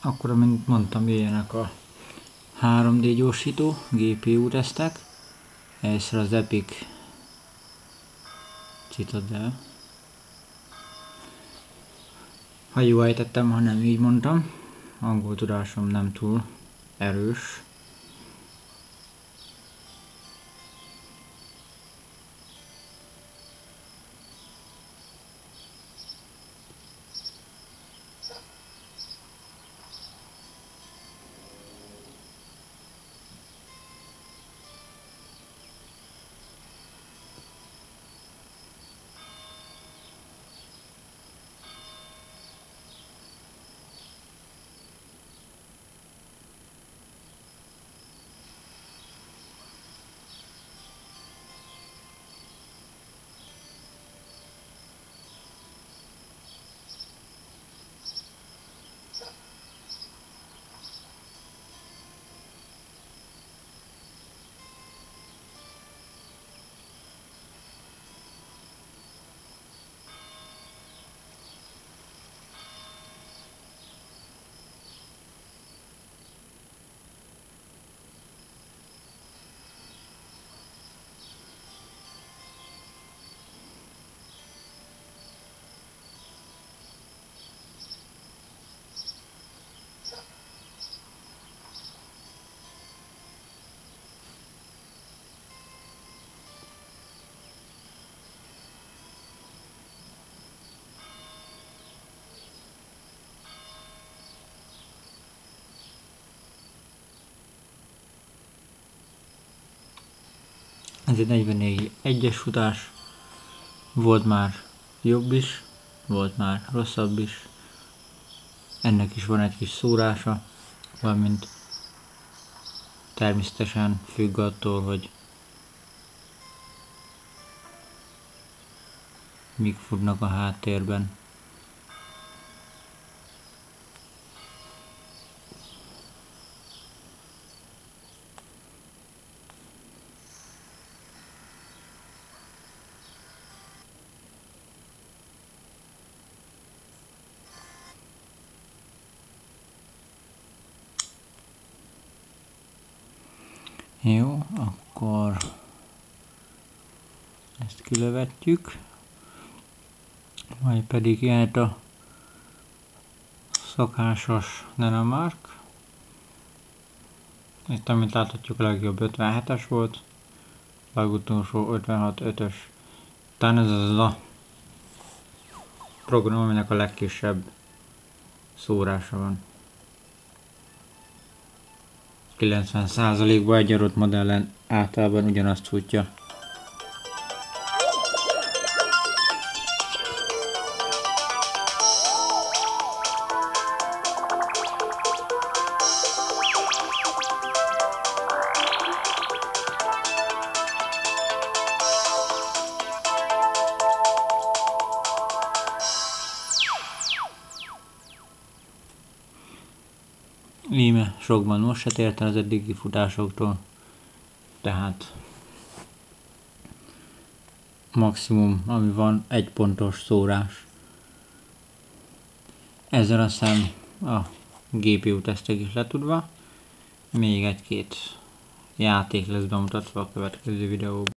Akkor, amint mondtam, jöjjenek a 3D gyorsító GPU tesztek. Először az Epic Citadel. Ha jól ejtettem, ha nem így mondtam. Angol tudásom nem túl erős. Ez egy 44-es futás. Volt már jobb is, volt már rosszabb is. Ennek is van egy kis szórása, valamint természetesen függ attól, hogy mik futnak a háttérben. Jó, akkor ezt kilövetjük, majd pedig jöhet a szokásos Nanomark. Itt, amit láthatjuk, a legjobb 57-es volt, a legutolsó 56-5-ös. Talán ez az a program, aminek a legkisebb szórása van. 90%-ban egy adott modellen általában ugyanazt futja. Íme sokban most se tért el az eddigi futásoktól, tehát maximum, ami van, 1 pontos szórás. Ezzel aztán a GPU tesztek is letudva, még 1-2 játék lesz bemutatva a következő videóban.